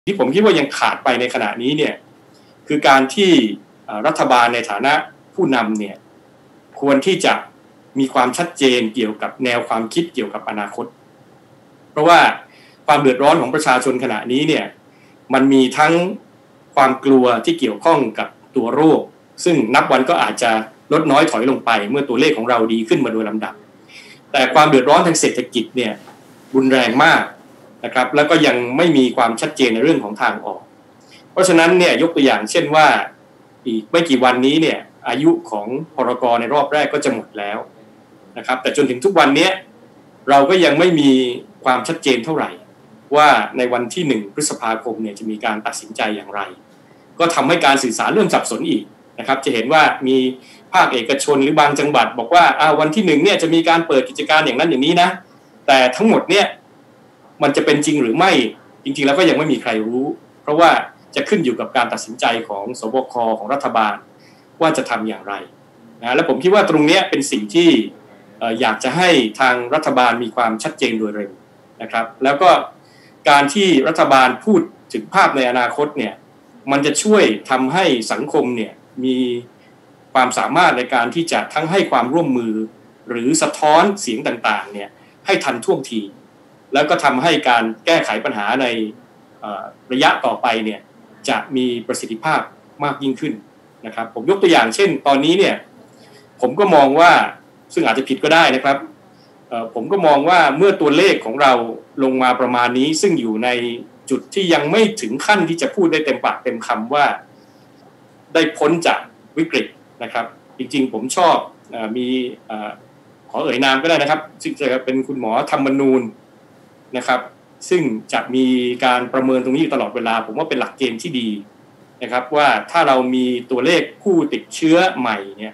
ที่ผมคิดว่ายังขาดไปในขณะนี้เนี่ยคือการที่รัฐบาลในฐานะผู้นำเนี่ยควรที่จะมีความชัดเจนเกี่ยวกับแนวความคิดเกี่ยวกับอนาคตเพราะว่าความเดือดร้อนของประชาชนขณะนี้เนี่ยมันมีทั้งความกลัวที่เกี่ยวข้องกับตัวโรคซึ่งนับวันก็อาจจะลดน้อยถอยลงไปเมื่อตัวเลขของเราดีขึ้นมาโดยลำดับแต่ความเดือดร้อนทางเศรษฐกิจเนี่ยรุนแรงมากนะครับแล้วก็ยังไม่มีความชัดเจนในเรื่องของทางออกเพราะฉะนั้นเนี่ยยกตัวอย่างเช่นว่าอีกไม่กี่วันนี้เนี่ยอายุของพรก.ในรอบแรกก็จะหมดแล้วนะครับแต่จนถึงทุกวันนี้เราก็ยังไม่มีความชัดเจนเท่าไหร่ว่าในวันที่1พฤษภาคมเนี่ยจะมีการตัดสินใจอย่างไรก็ทำให้การสื่อสารเริ่มสับสนอีกนะครับจะเห็นว่ามีภาคเอกชนหรือบางจังหวัดบอกว่าวันที่1เนี่ยจะมีการเปิดกิจการอย่างนั้นอย่างนี้นะแต่ทั้งหมดเนี่ยมันจะเป็นจริงหรือไม่จริงๆแล้วก็ยังไม่มีใครรู้เพราะว่าจะขึ้นอยู่กับการตัดสินใจของสบคของรัฐบาลว่าจะทำอย่างไรนะและผมคิดว่าตรงนี้เป็นสิ่งที่อยากจะให้ทางรัฐบาลมีความชัดเจนโดยเร็วนะครับแล้วก็การที่รัฐบาลพูดถึงภาพในอนาคตเนี่ยมันจะช่วยทำให้สังคมเนี่ยมีความสามารถในการที่จะทั้งให้ความร่วมมือหรือสะท้อนเสียงต่างๆเนี่ยให้ทันท่วงทีแล้วก็ทำให้การแก้ไขปัญหาในระยะต่อไปเนี่ยจะมีประสิทธิภาพมากยิ่งขึ้นนะครับผมยกตัวอย่างเช่นตอนนี้เนี่ยผมก็มองว่าซึ่งอาจจะผิดก็ได้นะครับผมก็มองว่าเมื่อตัวเลขของเราลงมาประมาณนี้ซึ่งอยู่ในจุดที่ยังไม่ถึงขั้นที่จะพูดได้เต็มปากเต็มคำว่าได้พ้นจากวิกฤตนะครับจริงๆผมชอบมีขอเอ่ยนามก็ได้นะครับซึ่งจะเป็นคุณหมอธรรมนูญนะครับซึ่งจะมีการประเมินตรงนี้อยู่ตลอดเวลาผมว่าเป็นหลักเกณฑ์ที่ดีนะครับว่าถ้าเรามีตัวเลขผู้ติดเชื้อใหม่เนี่ย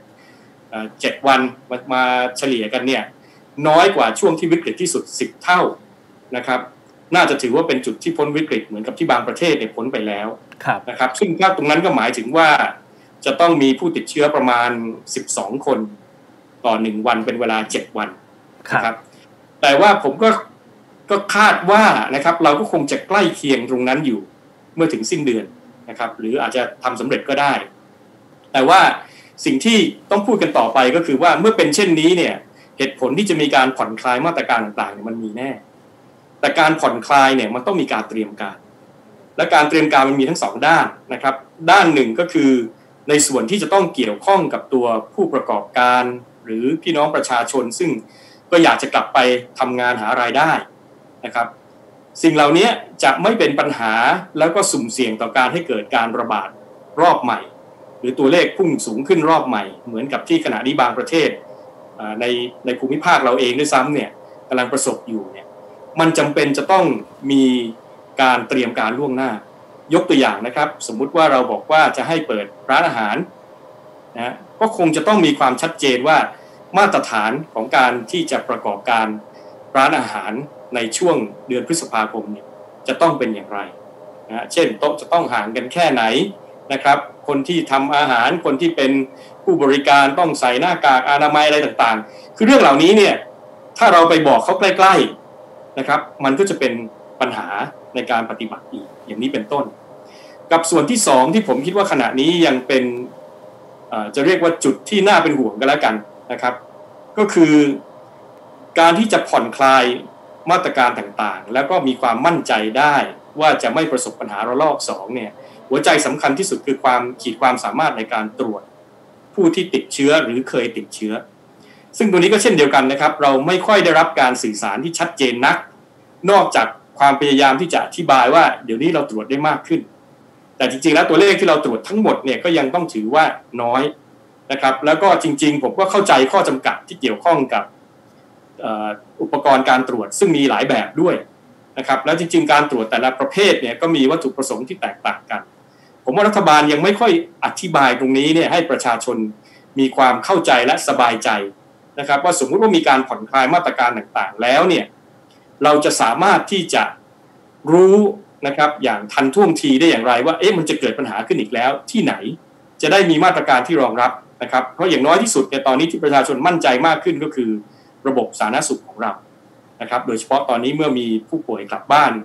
7 วันมาเฉลี่ยกันเนี่ยน้อยกว่าช่วงที่วิกฤตที่สุด10 เท่านะครับน่าจะถือว่าเป็นจุดที่พ้นวิกฤตเหมือนกับที่บางประเทศเนี่ยพ้นไปแล้วนะครับซึ่งถ้าตรงนั้นก็หมายถึงว่าจะต้องมีผู้ติดเชื้อประมาณ12 คนต่อ1 วันเป็นเวลา7 วันนะครับแต่ว่าผมก็คาดว่านะครับเราก็คงจะใกล้เคียงตรงนั้นอยู่เมื่อถึงสิ้นเดือนนะครับหรืออาจจะทำสำเร็จก็ได้แต่ว่าสิ่งที่ต้องพูดกันต่อไปก็คือว่าเมื่อเป็นเช่นนี้เนี่ยเหตุผลที่จะมีการผ่อนคลายมาตรการต่างๆเนี่ยมันมีแน่แต่การผ่อนคลายเนี่ยมันต้องมีการเตรียมการและการเตรียมการมันมีทั้ง2 ด้านนะครับด้านหนึ่งก็คือในส่วนที่จะต้องเกี่ยวข้องกับตัวผู้ประกอบการหรือพี่น้องประชาชนซึ่งก็อยากจะกลับไปทำงานหารายได้นะครับสิ่งเหล่านี้จะไม่เป็นปัญหาแล้วก็สุ่มเสี่ยงต่อการให้เกิดการระบาดรอบใหม่หรือตัวเลขพุ่งสูงขึ้นรอบใหม่เหมือนกับที่ขณะนี้บางประเทศในภูมิภาคเราเองด้วยซ้ำเนี่ยกำลังประสบอยู่เนี่ยมันจำเป็นจะต้องมีการเตรียมการล่วงหน้ายกตัวอย่างนะครับสมมุติว่าเราบอกว่าจะให้เปิดร้านอาหารนะก็คงจะต้องมีความชัดเจนว่ามาตรฐานของการที่จะประกอบการร้านอาหารในช่วงเดือนพฤษภาคมเนี่ยจะต้องเป็นอย่างไรนะเช่นโต๊ะจะต้องห่างกันแค่ไหนนะครับคนที่ทำอาหารคนที่เป็นผู้บริการต้องใส่หน้ากากอนามัยอะไรต่างๆคือเรื่องเหล่านี้เนี่ยถ้าเราไปบอกเขาใกล้ๆนะครับมันก็จะเป็นปัญหาในการปฏิบัติอีกอย่างนี้เป็นต้นกับส่วนที่2ที่ผมคิดว่าขณะนี้ยังเป็นจะเรียกว่าจุดที่น่าเป็นห่วงกันแล้วกันนะครับก็คือการที่จะผ่อนคลายมาตรการต่างๆแล้วก็มีความมั่นใจได้ว่าจะไม่ประสบปัญหาระลอก2เนี่ยหัวใจสำคัญที่สุดคือขีดความสามารถในการตรวจผู้ที่ติดเชื้อหรือเคยติดเชื้อซึ่งตัวนี้ก็เช่นเดียวกันนะครับเราไม่ค่อยได้รับการสื่อสารที่ชัดเจนนักนอกจากความพยายามที่จะอธิบายว่าเดี๋ยวนี้เราตรวจได้มากขึ้นแต่จริงๆแล้วตัวเลขที่เราตรวจทั้งหมดเนี่ยก็ยังต้องถือว่าน้อยนะครับแล้วก็จริงๆผมก็เข้าใจข้อจำกัดที่เกี่ยวข้องกับอุปกรณ์การตรวจซึ่งมีหลายแบบด้วยนะครับแล้วจริงๆการตรวจแต่ละประเภทเนี่ยก็มีวัตถุประสงค์ที่แตกต่างกันผมว่ารัฐบาลยังไม่ค่อยอธิบายตรงนี้เนี่ยให้ประชาชนมีความเข้าใจและสบายใจนะครับว่าสมมุติว่ามีการผ่อนคลายมาตรการต่างๆแล้วเนี่ยเราจะสามารถที่จะรู้นะครับอย่างทันท่วงทีได้อย่างไรว่ามันจะเกิดปัญหาขึ้นอีกแล้วที่ไหนจะได้มีมาตรการที่รองรับนะครับเพราะอย่างน้อยที่สุดในตอนนี้ที่ประชาชนมั่นใจมากขึ้นก็คือระบบสาธารณสุขของเรานะครับโดยเฉพาะตอนนี้เมื่อมีผู้ป่วยกลับบ้าน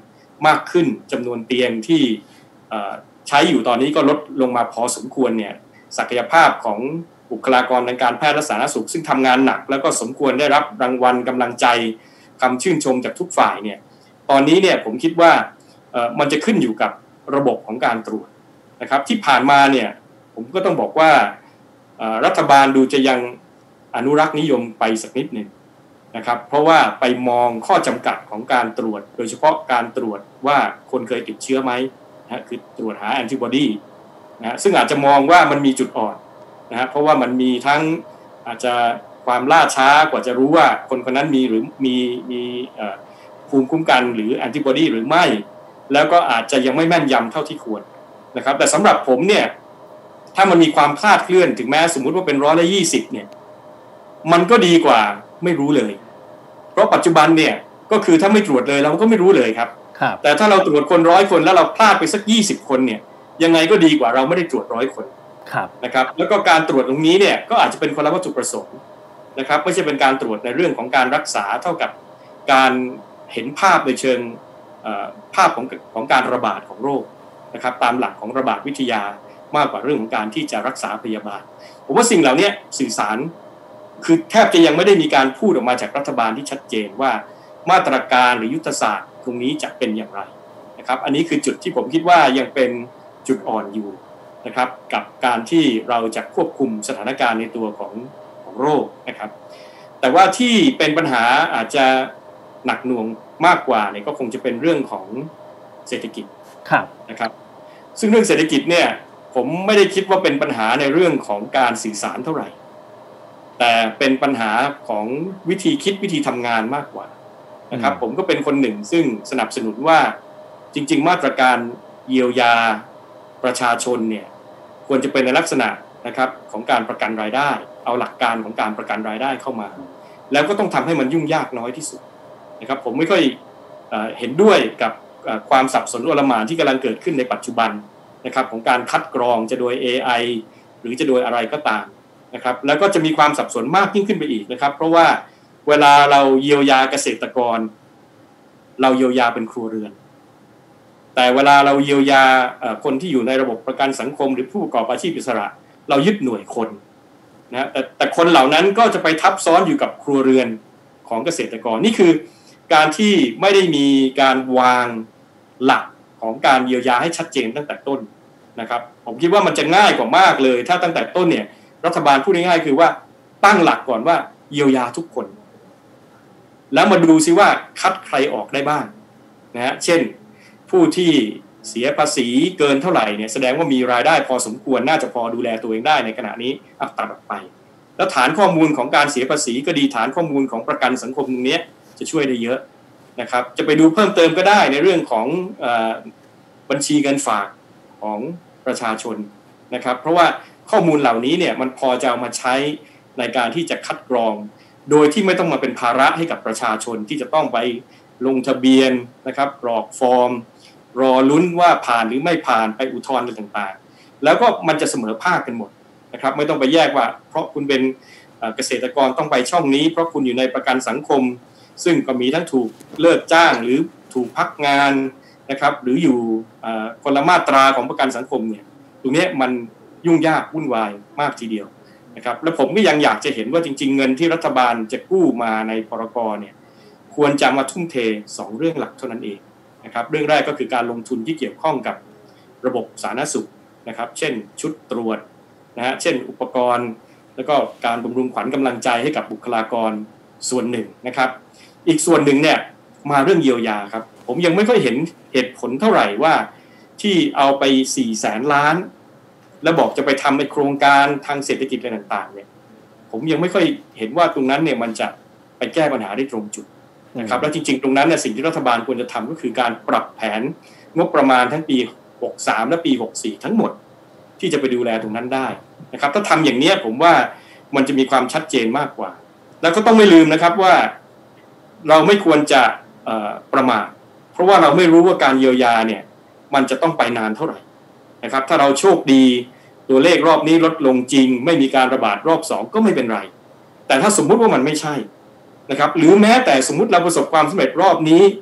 มากขึ้นจำนวนเตียงที่ใช้อยู่ตอนนี้ก็ลดลงมาพอสมควรเนี่ยศักยภาพของบุคลากรทางการแพทย์และสาธารณสุขซึ่งทำงานหนักแล้วก็สมควรได้รับรางวัลกำลังใจคำชื่นชมจากทุกฝ่ายเนี่ยตอนนี้เนี่ยผมคิดว่ามันจะขึ้นอยู่กับระบบของการตรวจนะครับที่ผ่านมาเนี่ยผมก็ต้องบอกว่ารัฐบาลดูจะยังอนุรักษ์นิยมไปสักนิดหนึ่งนะครับเพราะว่าไปมองข้อจำกัดของการตรวจโดยเฉพาะการตรวจว่าคนเคยติดเชื้อไหมนะคือตรวจหาแอนติบอดีนะซึ่งอาจจะมองว่ามันมีจุดอ่อนนะเพราะว่ามันมีทั้งอาจจะความล่าช้ากว่าจะรู้ว่าคนคนนั้นมีหรือมีภูมิคุ้มกันหรือแอนติบอดีหรือไม่แล้วก็อาจจะยังไม่แม่นยำเท่าที่ควรนะครับแต่สำหรับผมเนี่ยถ้ามันมีความคลาดเคลื่อนถึงแม้สมมุติว่าเป็น120เนี่ยมันก็ดีกว่าไม่รู้เลยเพราะปัจจุบันเนี่ยก็คือถ้าไม่ตรวจเลยเราก็ไม่รู้เลยครับแต่ถ้าเราตรวจคน100คนแล้วเราพลาดไปสัก20คนเนี่ยยังไงก็ดีกว่าเราไม่ได้ตรวจ100คนนะครับแล้วก็การตรวจตรงนี้เนี่ยก็อาจจะเป็นคนละวัตถุประสงค์นะครับไม่ใช่เป็นการตรวจในเรื่องของการรักษาเท่ากับการเห็นภาพในเชิงภาพของการระบาดของโรคนะครับตามหลักของระบาดวิทยามากกว่าเรื่องของการที่จะรักษาพยาบาลผมว่าสิ่งเหล่านี้สื่อสารคือแทบจะยังไม่ได้มีการพูดออกมาจากรัฐบาลที่ชัดเจนว่ามาตรการหรือยุทธศาสตร์ตรงนี้จะเป็นอย่างไรนะครับอันนี้คือจุดที่ผมคิดว่ายังเป็นจุดอ่อนอยู่นะครับกับการที่เราจะควบคุมสถานการณ์ในตัวของโรคนะครับแต่ว่าที่เป็นปัญหาอาจจะหนักหน่วงมากกว่าเนี่ยก็คงจะเป็นเรื่องของเศรษฐกิจนะครับซึ่งเรื่องเศรษฐกิจเนี่ยผมไม่ได้คิดว่าเป็นปัญหาในเรื่องของการสื่อสารเท่าไหร่แต่เป็นปัญหาของวิธีคิดวิธีทำงานมากกว่านะครับผมก็เป็นคนหนึ่งซึ่งสนับสนุนว่าจริงๆมาตรการเยียวยาประชาชนเนี่ยควรจะเป็นในลักษณะนะครับของการประกันรายได้เอาหลักการของการประกันรายได้เข้ามาแล้วก็ต้องทำให้มันยุ่งยากน้อยที่สุดนะครับผมไม่ค่อยเห็นด้วยกับความสับสนโอลหม่านที่กำลังเกิดขึ้นในปัจจุบันนะครับของการคัดกรองจะโดย AI หรือจะโดยอะไรก็ตามนะครับแล้วก็จะมีความสับสนมากยิ่งขึ้นไปอีกนะครับเพราะว่าเวลาเราเยียวยาเกษตรกรเราเยียวยาเป็นครัวเรือนแต่เวลาเราเยียวยาคนที่อยู่ในระบบประกันสังคมหรือผู้ประกอบอาชีพอิสระเรายึดหน่วยคนนะแต่คนเหล่านั้นก็จะไปทับซ้อนอยู่กับครัวเรือนของเกษตรกรนี่คือการที่ไม่ได้มีการวางหลักของการเยียวยาให้ชัดเจนตั้งแต่ต้นนะครับผมคิดว่ามันจะง่ายกว่ามากเลยถ้าตั้งแต่ต้นเนี่ยรัฐบาลพูดง่ายๆคือว่าตั้งหลักก่อนว่าเยียวยาทุกคนแล้วมาดูซิว่าคัดใครออกได้บ้างนะฮะเช่นผู้ที่เสียภาษีเกินเท่าไหร่เนี่ยแสดงว่ามีรายได้พอสมควรน่าจะพอดูแลตัวเองได้ในขณะนี้ตัดออกไปแล้วฐานข้อมูลของการเสียภาษีก็ดีฐานข้อมูลของประกันสังคมตรงนี้จะช่วยได้เยอะนะครับจะไปดูเพิ่มเติมก็ได้ในเรื่องของบัญชีเงินฝากของประชาชนนะครับเพราะว่าข้อมูลเหล่านี้เนี่ยมันพอจะเอามาใช้ในการที่จะคัดกรองโดยที่ไม่ต้องมาเป็นภาระให้กับประชาชนที่จะต้องไปลงทะเบียนนะครับกรอกฟอร์มรอลุ้นว่าผ่านหรือไม่ผ่านไปอุทธรณ์อะไรต่างๆแล้วก็มันจะเสมอภาคกันหมดนะครับไม่ต้องไปแยกว่าเพราะคุณเป็นเกษตรกรต้องไปช่องนี้เพราะคุณอยู่ในประกันสังคมซึ่งก็มีทั้งถูกเลิกจ้างหรือถูกพักงานนะครับหรืออยู่คนละมาตราของประกันสังคมเนี่ยตรงนี้มันยุ่งยากวุ่นวายมากทีเดียวนะครับและผมก็ยังอยากจะเห็นว่าจริงๆเงินที่รัฐบาลจะกู้มาในพรก.เนี่ยควรจะมาทุ่มเท2เรื่องหลักเท่านั้นเองนะครับเรื่องแรกก็คือการลงทุนที่เกี่ยวข้องกับระบบสาธารณสุขนะครับเช่นชุดตรวจนะฮะเช่นอุปกรณ์แล้วก็การบำรุงขวัญกำลังใจให้กับบุคลากรส่วนหนึ่งนะครับอีกส่วนหนึ่งเนี่ยมาเรื่องเยียวยาครับผมยังไม่ค่อยเห็นเหตุผลเท่าไหร่ว่าที่เอาไป400,000 ล้านแล้วบอกจะไปทำในโครงการทางเศรษฐกิจอะไรต่างๆเนี่ยผมยังไม่ค่อยเห็นว่าตรงนั้นเนี่ยมันจะไปแก้ปัญหาได้ตรงจุดนะครับแล้วจริงๆตรงนั้นเนี่ยสิ่งที่รัฐบาลควรจะทำก็คือการปรับแผนงบประมาณทั้งปี63และปี64ทั้งหมดที่จะไปดูแลตรงนั้นได้นะครับถ้าทำอย่างนี้ผมว่ามันจะมีความชัดเจนมากกว่าแล้วก็ต้องไม่ลืมนะครับว่าเราไม่ควรจะประมาทเพราะว่าเราไม่รู้ว่าการเยียวยาเนี่ยมันจะต้องไปนานเท่าไหร่นะครับถ้าเราโชคดีตัวเลขรอบนี้ลดลงจริงไม่มีการระบาดรอบ2ก็ไม่เป็นไรแต่ถ้าสมมุติว่ามันไม่ใช่นะครับหรือแม้แต่สมมุติเราประสบความสำเร็จรอบนี้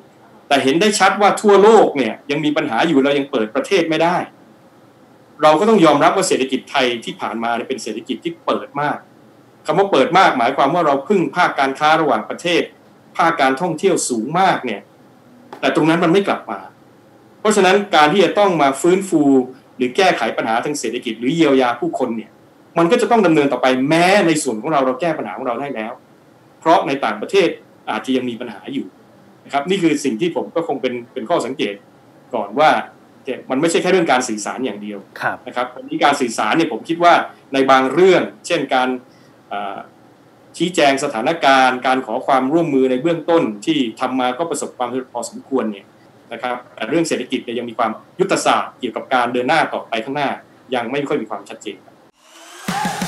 แต่เห็นได้ชัดว่าทั่วโลกเนี่ยยังมีปัญหาอยู่เรายังเปิดประเทศไม่ได้เราก็ต้องยอมรับว่าเศรษฐกิจไทยที่ผ่านมาเป็นเศรษฐกิจที่เปิดมากคำว่าเปิดมากหมายความว่าเราพึ่งภาคการค้าระหว่างประเทศภาคการท่องเที่ยวสูงมากเนี่ยแต่ตรงนั้นมันไม่กลับมาเพราะฉะนั้นการที่จะต้องมาฟื้นฟูหรือแก้ไขปัญหาทางเศรษฐกิจหรือเยียวยาผู้คนเนี่ยมันก็จะต้องดำเนินต่อไปแม้ในส่วนของเราแก้ปัญหาของเราได้แล้วเพราะในต่างประเทศอาจจะยังมีปัญหาอยู่นะครับนี่คือสิ่งที่ผมก็คงเป็นข้อสังเกตก่อนว่ามันไม่ใช่แค่เรื่องการสื่อสารอย่างเดียวนะครับวันนี้การสื่อสารเนี่ยผมคิดว่าในบางเรื่องเช่นการชี้แจงสถานการณ์การขอความร่วมมือในเบื้องต้นที่ทำมาก็ประสบความสำเร็จพอสมควรเนี่ยนะครับแต่เรื่องเศรษฐกิจเนี่ยยังมีความยุทธศาสตร์เกี่ยวกับการเดินหน้าต่อไปข้างหน้ายังไม่ค่อยมีความชัดเจน